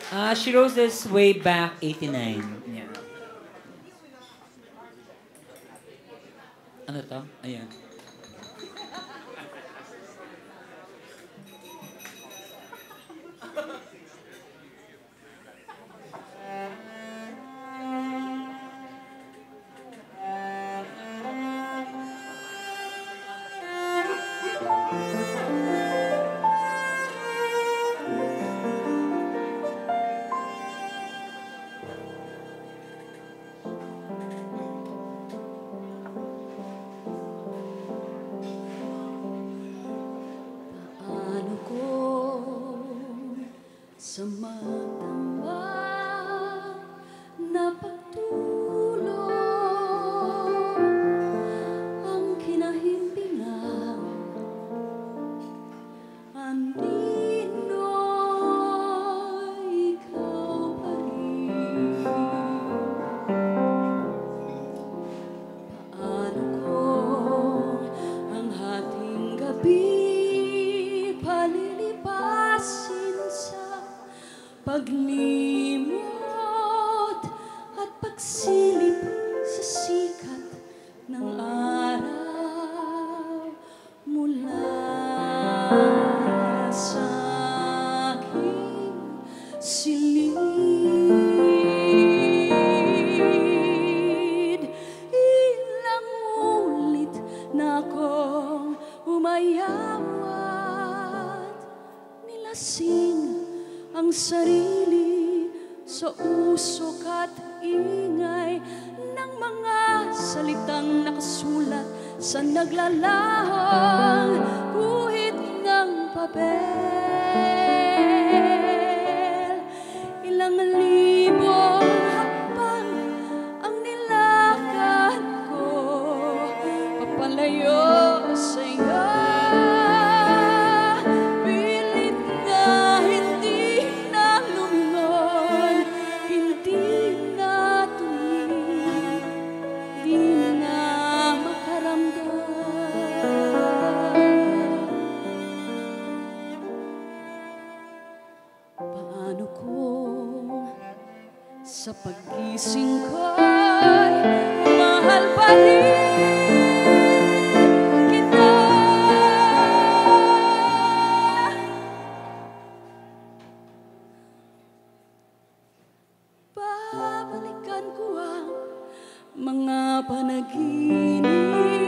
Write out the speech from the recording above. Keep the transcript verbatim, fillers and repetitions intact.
Uh, she wrote this way back eighty-nine. Yeah. Ano to? Ayan. Paano ko sa matamba na pagtulong ang kinahimbingan andino ikaw pa rin. Paano ko ang hating gabi palilipasin sa paglimot at pagsilip sa sikat ng araw mula sa aking silid. Ilang ulit na akong umayawat, nilasing ang sarili sa usok at ingay ng mga salitang nakasulat sa naglalahang guhit ng papel. Ilang libong hakbang ang nilakad ko papalayo sa iyo. Pilit na hindi na lumingon, hindi na tuwid, di na makaramdam. Paano kung sa paggising ko'y mahal pa rin kita? Babalikan ko ang mga panaginip